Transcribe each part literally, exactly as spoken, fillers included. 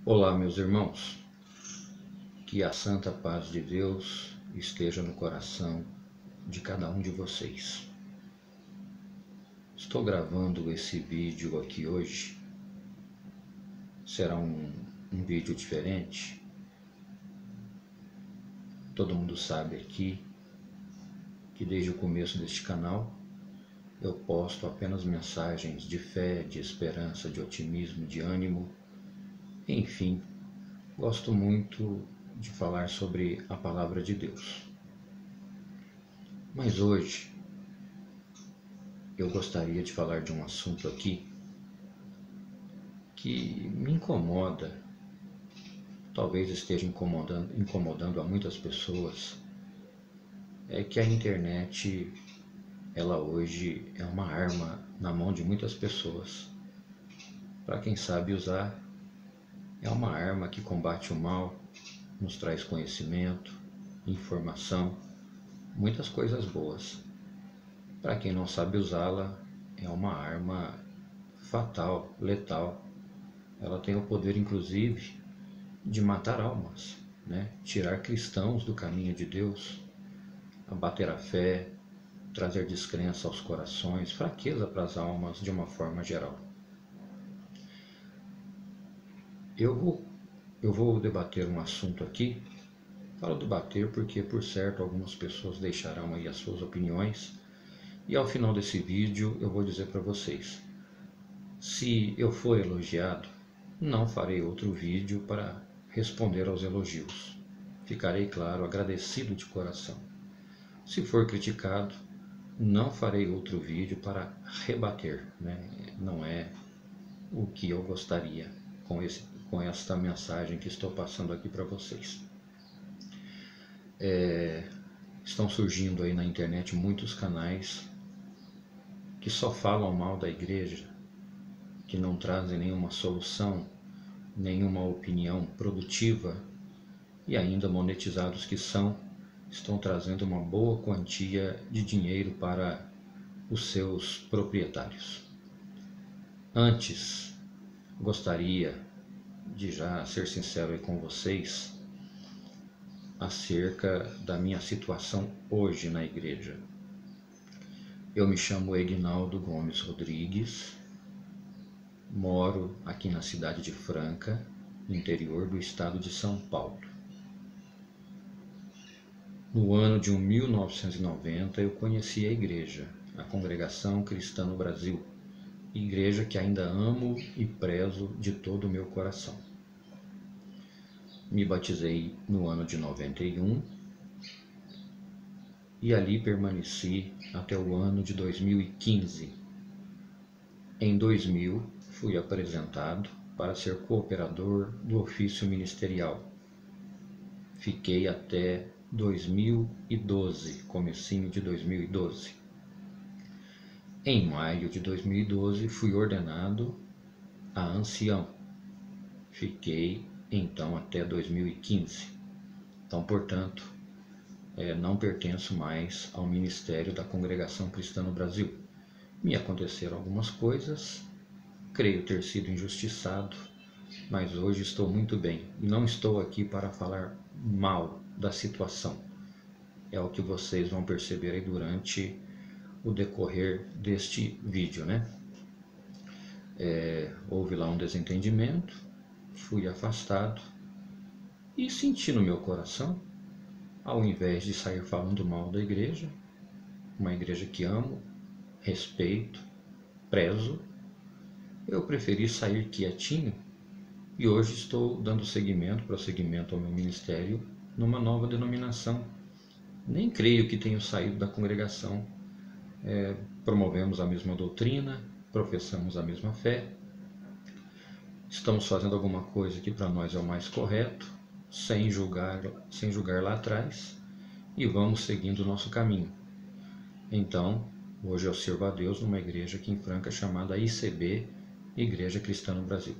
Olá, meus irmãos, que a santa paz de Deus esteja no coração de cada um de vocês. Estou gravando esse vídeo aqui hoje, será um, um vídeo diferente. Todo mundo sabe aqui que desde o começo deste canal eu posto apenas mensagens de fé, de esperança, de otimismo, de ânimo, enfim, gosto muito de falar sobre a palavra de Deus. Mas hoje eu gostaria de falar de um assunto aqui que me incomoda, talvez esteja incomodando, incomodando a muitas pessoas. É que a internet, ela hoje é uma arma na mão de muitas pessoas. Para quem sabe usar, é uma arma que combate o mal, nos traz conhecimento, informação, muitas coisas boas. Para quem não sabe usá-la, é uma arma fatal, letal. Ela tem o poder, inclusive, de matar almas, né? Tirar cristãos do caminho de Deus, abater a fé, trazer descrença aos corações, fraqueza para as almas de uma forma geral. Eu vou, eu vou debater um assunto aqui. Falo debater porque, por certo, algumas pessoas deixarão aí as suas opiniões. E ao final desse vídeo eu vou dizer para vocês, se eu for elogiado, não farei outro vídeo para responder aos elogios. Ficarei, claro, agradecido de coração. Se for criticado, não farei outro vídeo para rebater, né? Não é o que eu gostaria com, esse, com esta mensagem que estou passando aqui para vocês. É, estão surgindo aí na internet muitos canais que só falam mal da igreja, que não trazem nenhuma solução, nenhuma opinião produtiva, e ainda monetizados que são, estão trazendo uma boa quantia de dinheiro para os seus proprietários. Antes, gostaria de já ser sincero aí com vocês acerca da minha situação hoje na igreja. Eu me chamo Egnaldo Gomes Rodrigues, moro aqui na cidade de Franca, no interior do estado de São Paulo. No ano de mil novecentos e noventa eu conheci a igreja, a Congregação Cristã no Brasil, igreja que ainda amo e prezo de todo o meu coração. Me batizei no ano de noventa e um e ali permaneci até o ano de dois mil e quinze. Em dois mil, fui apresentado para ser cooperador do ofício ministerial. Fiquei até dois mil e doze, comecinho de dois mil e doze. Em maio de dois mil e doze, fui ordenado a ancião. Fiquei então até dois mil e quinze. Então, portanto, é, não pertenço mais ao ministério da Congregação Cristã no Brasil. Me aconteceram algumas coisas, creio ter sido injustiçado, mas hoje estou muito bem. E não estou aqui para falar mal da situação. É o que vocês vão perceber aí durante o decorrer deste vídeo, né? É, houve lá um desentendimento, fui afastado e senti no meu coração, ao invés de sair falando mal da igreja, uma igreja que amo, respeito, prezo, eu preferi sair quietinho e hoje estou dando seguimento, prosseguimento ao meu ministério numa nova denominação. Nem creio que tenho saído da congregação. É, promovemos a mesma doutrina, professamos a mesma fé, estamos fazendo alguma coisa que para nós é o mais correto, sem julgar, sem julgar lá atrás, e vamos seguindo o nosso caminho. Então, hoje eu sirvo a Deus numa igreja aqui em Franca chamada I C B, Igreja Cristã no Brasil.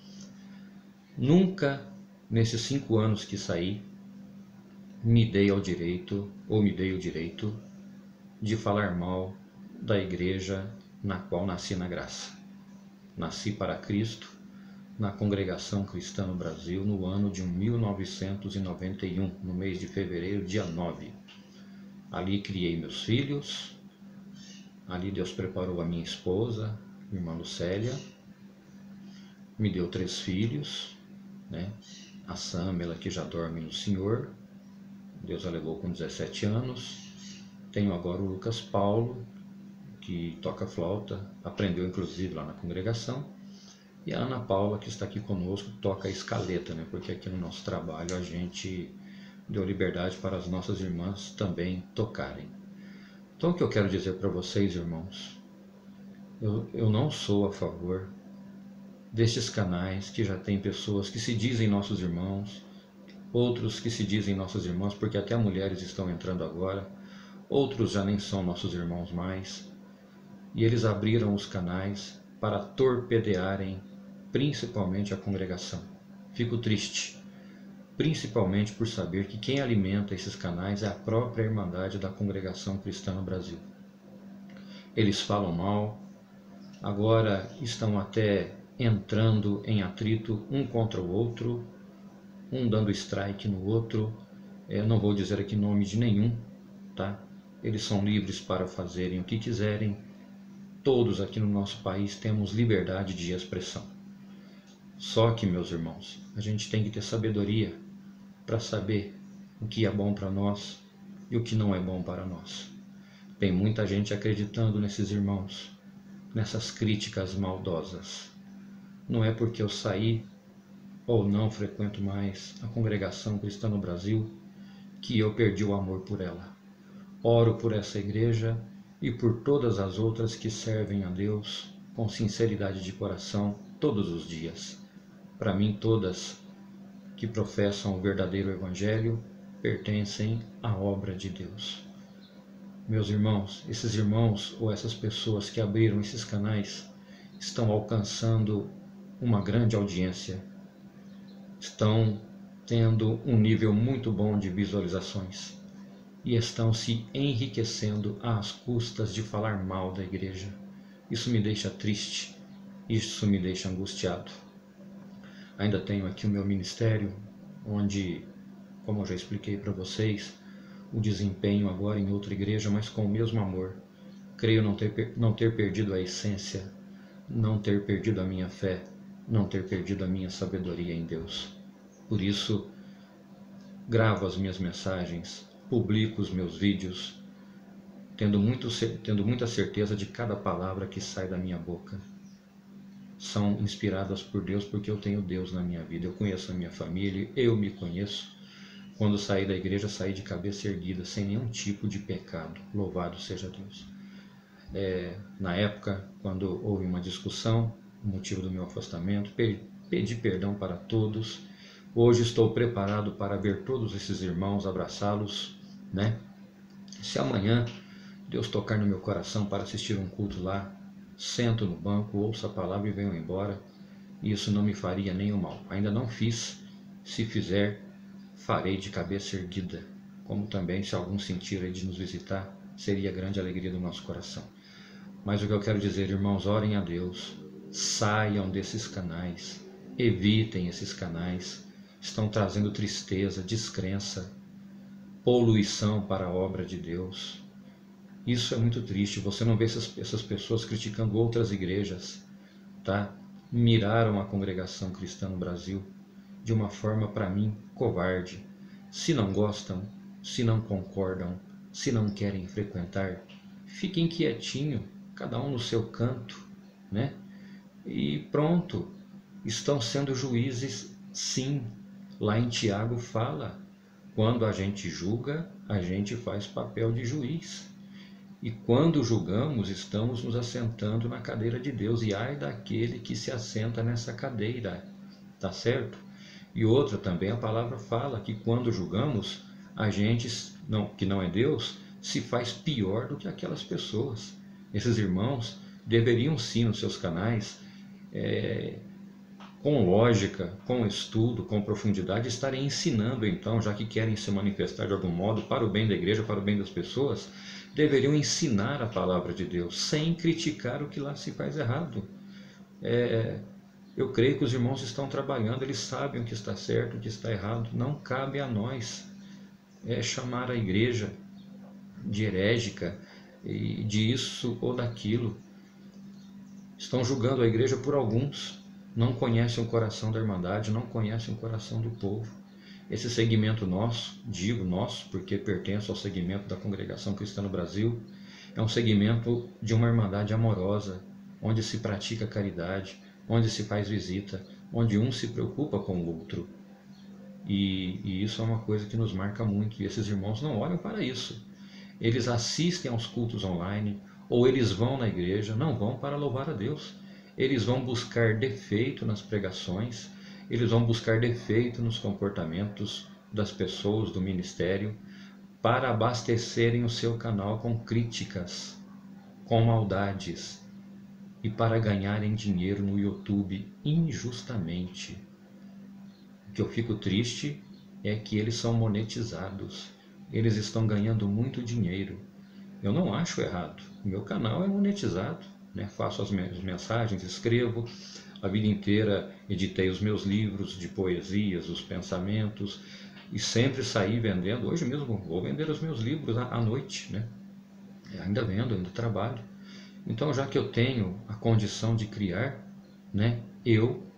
Nunca, nesses cinco anos que saí, me dei ao direito, ou me dei o direito, de falar mal da igreja na qual nasci na graça. Nasci para Cristo, na Congregação Cristã no Brasil no ano de mil novecentos e noventa e um, no mês de fevereiro, dia nove. Ali criei meus filhos, ali Deus preparou a minha esposa, irmã Lucélia, me deu três filhos, né? A Sâmela, que já dorme no Senhor, Deus a levou com dezessete anos. Tenho agora o Lucas Paulo, que toca flauta, aprendeu inclusive lá na congregação. E a Ana Paula, que está aqui conosco, toca a escaleta, né? Porque aqui no nosso trabalho a gente deu liberdade para as nossas irmãs também tocarem. Então o que eu quero dizer para vocês, irmãos, eu, eu não sou a favor destes canais que já tem pessoas que se dizem nossos irmãos, outros que se dizem nossos irmãos, porque até mulheres estão entrando agora, outros já nem são nossos irmãos mais, e eles abriram os canais para torpedearem principalmente a congregação. Fico triste, principalmente por saber que quem alimenta esses canais é a própria Irmandade da Congregação Cristã no Brasil. Eles falam mal, agora estão até entrando em atrito um contra o outro, um dando strike no outro. Eu não vou dizer aqui nome de nenhum, tá? Eles são livres para fazerem o que quiserem. Todos aqui no nosso país temos liberdade de expressão. Só que, meus irmãos, a gente tem que ter sabedoria para saber o que é bom para nós e o que não é bom para nós. Tem muita gente acreditando nesses irmãos, nessas críticas maldosas. Não é porque eu saí ou não frequento mais a Congregação Cristã no Brasil que eu perdi o amor por ela. Oro por essa igreja e por todas as outras que servem a Deus com sinceridade de coração todos os dias. Para mim, todas que professam o verdadeiro Evangelho pertencem à obra de Deus. Meus irmãos, esses irmãos ou essas pessoas que abriram esses canais estão alcançando uma grande audiência, estão tendo um nível muito bom de visualizações e estão se enriquecendo às custas de falar mal da igreja. Isso me deixa triste, isso me deixa angustiado. Ainda tenho aqui o meu ministério, onde, como eu já expliquei para vocês, o desempenho agora em outra igreja, mas com o mesmo amor. Creio não ter, não ter perdido a essência, não ter perdido a minha fé, não ter perdido a minha sabedoria em Deus. Por isso, gravo as minhas mensagens, publico os meus vídeos, tendo, muito, tendo muita certeza de cada palavra que sai da minha boca. São inspiradas por Deus porque eu tenho Deus na minha vida, eu conheço a minha família, eu me conheço. Quando saí da igreja, saí de cabeça erguida, sem nenhum tipo de pecado. Louvado seja Deus. É, na época, quando houve uma discussão, o motivo do meu afastamento, pedi perdão para todos. Hoje estou preparado para ver todos esses irmãos, abraçá-los, né? Se amanhã Deus tocar no meu coração para assistir um culto lá, sento no banco, ouço a palavra e venho embora. Isso não me faria nenhum mal. Ainda não fiz. Se fizer, farei de cabeça erguida. Como também, se algum sentir de nos visitar, seria grande alegria do nosso coração. Mas o que eu quero dizer, irmãos, orem a Deus. Saiam desses canais. Evitem esses canais. Estão trazendo tristeza, descrença, poluição para a obra de Deus. Isso é muito triste. Você não vê essas, essas pessoas criticando outras igrejas, tá? Miraram a Congregação Cristã no Brasil de uma forma, para mim, covarde. Se não gostam, se não concordam, se não querem frequentar, fiquem quietinho, cada um no seu canto, né? E pronto. Estão sendo juízes, sim. Lá em Tiago fala, quando a gente julga, a gente faz papel de juiz. E quando julgamos, estamos nos assentando na cadeira de Deus. E ai daquele que se assenta nessa cadeira, tá certo? E outra também, a palavra fala que quando julgamos, a gente, não, que não é Deus, se faz pior do que aquelas pessoas. Esses irmãos deveriam sim, nos seus canais, é, com lógica, com estudo, com profundidade, estarem ensinando então, já que querem se manifestar de algum modo para o bem da igreja, para o bem das pessoas, deveriam ensinar a palavra de Deus, sem criticar o que lá se faz errado. É, Eu creio que os irmãos estão trabalhando, eles sabem o que está certo, o que está errado. Não cabe a nós é, chamar a igreja de herégica, de isso ou daquilo. Estão julgando a igreja por alguns, não conhecem o coração da Irmandade, não conhecem o coração do povo. Esse segmento nosso, digo nosso, porque pertence ao segmento da Congregação Cristã no Brasil, é um segmento de uma Irmandade amorosa, onde se pratica caridade, onde se faz visita, onde um se preocupa com o outro. E, e isso é uma coisa que nos marca muito, e esses irmãos não olham para isso. Eles assistem aos cultos online, ou eles vão na igreja, não vão para louvar a Deus. Eles vão buscar defeito nas pregações, eles vão buscar defeito nos comportamentos das pessoas do ministério, para abastecerem o seu canal com críticas, com maldades, e para ganharem dinheiro no YouTube injustamente. O que eu fico triste é que eles são monetizados, eles estão ganhando muito dinheiro. Eu não acho errado, o meu canal é monetizado, né? Faço as mensagens, escrevo, a vida inteira editei os meus livros de poesias, os pensamentos, e sempre saí vendendo. Hoje mesmo vou vender os meus livros à noite, né? Ainda vendo, ainda trabalho. Então, já que eu tenho a condição de criar, né, eu,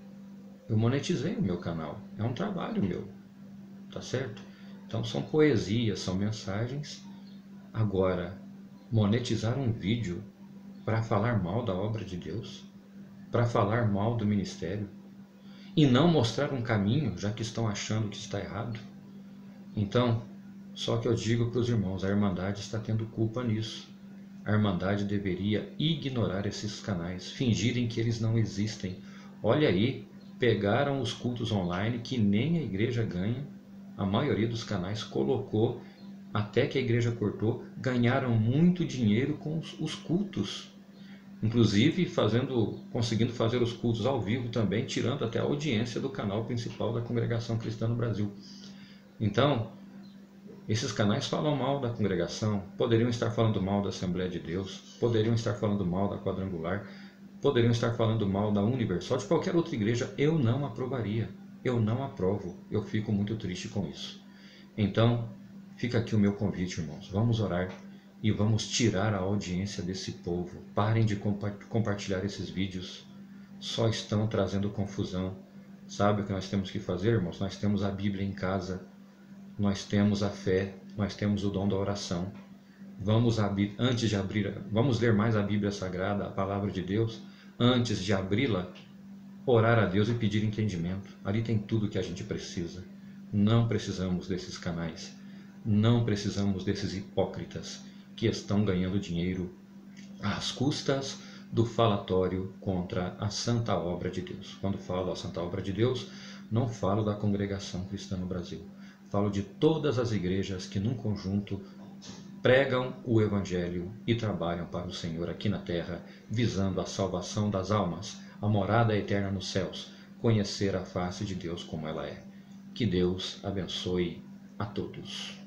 eu monetizei o meu canal. É um trabalho meu, tá certo? Então, são poesias, são mensagens. Agora, monetizar um vídeo para falar mal da obra de Deus, para falar mal do ministério, e não mostrar um caminho, já que estão achando que está errado. Então, só que eu digo para os irmãos, a Irmandade está tendo culpa nisso. A Irmandade deveria ignorar esses canais, fingirem que eles não existem. Olha aí, pegaram os cultos online que nem a igreja ganha, a maioria dos canais colocou, até que a igreja cortou, ganharam muito dinheiro com os cultos. Inclusive fazendo, conseguindo fazer os cultos ao vivo também, tirando até a audiência do canal principal da Congregação Cristã no Brasil. Então, esses canais falam mal da congregação, poderiam estar falando mal da Assembleia de Deus, poderiam estar falando mal da Quadrangular, poderiam estar falando mal da Universal, de qualquer outra igreja. Eu não aprovaria, eu não aprovo, eu fico muito triste com isso. Então, fica aqui o meu convite, irmãos, vamos orar e vamos tirar a audiência desse povo. Parem de compa compartilhar esses vídeos, só estão trazendo confusão. Sabe o que nós temos que fazer, irmãos? Nós temos a Bíblia em casa, nós temos a fé, nós temos o dom da oração. Vamos abrir, antes de abrir, vamos ler mais a Bíblia Sagrada, a Palavra de Deus, antes de abri-la, orar a Deus e pedir entendimento. Ali tem tudo que a gente precisa. Não precisamos desses canais, não precisamos desses hipócritas que estão ganhando dinheiro às custas do falatório contra a santa obra de Deus. Quando falo a santa obra de Deus, não falo da Congregação Cristã no Brasil. Falo de todas as igrejas que, num conjunto, pregam o Evangelho e trabalham para o Senhor aqui na terra, visando a salvação das almas, a morada eterna nos céus, conhecer a face de Deus como ela é. Que Deus abençoe a todos.